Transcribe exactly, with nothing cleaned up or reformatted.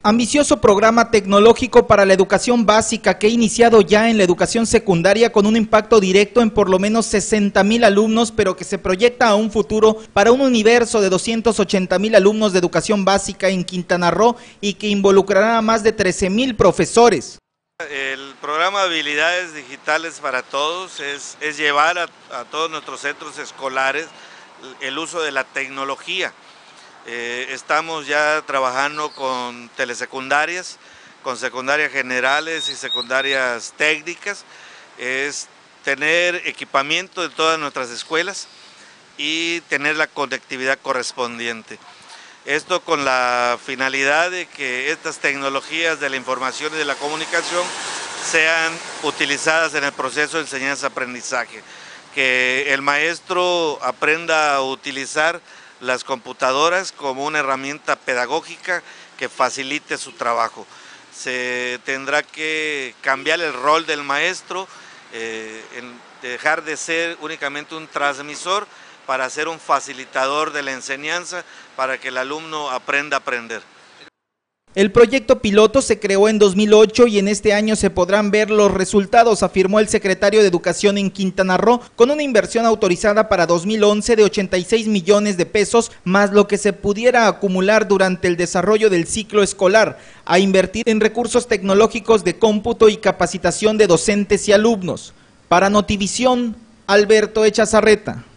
Ambicioso programa tecnológico para la educación básica que ha iniciado ya en la educación secundaria con un impacto directo en por lo menos sesenta mil alumnos, pero que se proyecta a un futuro para un universo de doscientos ochenta mil alumnos de educación básica en Quintana Roo y que involucrará a más de trece mil profesores. El programa Habilidades Digitales para Todos es, es llevar a, a todos nuestros centros escolares el uso de la tecnología. Eh, estamos ya trabajando con telesecundarias, con secundarias generales y secundarias técnicas. Es tener equipamiento de todas nuestras escuelas y tener la conectividad correspondiente. Esto con la finalidad de que estas tecnologías de la información y de la comunicación sean utilizadas en el proceso de enseñanza-aprendizaje, que el maestro aprenda a utilizar las computadoras como una herramienta pedagógica que facilite su trabajo. Se tendrá que cambiar el rol del maestro, eh, en dejar de ser únicamente un transmisor para ser un facilitador de la enseñanza, para que el alumno aprenda a aprender. El proyecto piloto se creó en dos mil ocho y en este año se podrán ver los resultados, afirmó el secretario de Educación en Quintana Roo, con una inversión autorizada para dos mil once de ochenta y seis millones de pesos, más lo que se pudiera acumular durante el desarrollo del ciclo escolar, a invertir en recursos tecnológicos de cómputo y capacitación de docentes y alumnos. Para Notivisión, Alberto Echazarreta.